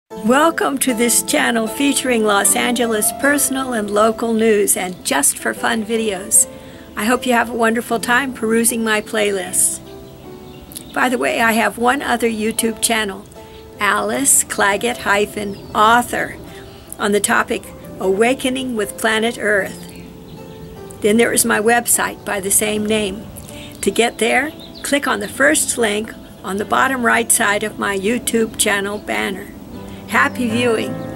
Welcome to this channel featuring Los Angeles personal and local news and just for fun videos. I hope you have a wonderful time perusing my playlists. By the way, I have one other YouTube channel, AliceClagettAuthor, on the topic Awakening with Planet Earth. Then there is my website by the same name. To get there, click on the first link on the bottom right side of my YouTube channel banner. Happy viewing!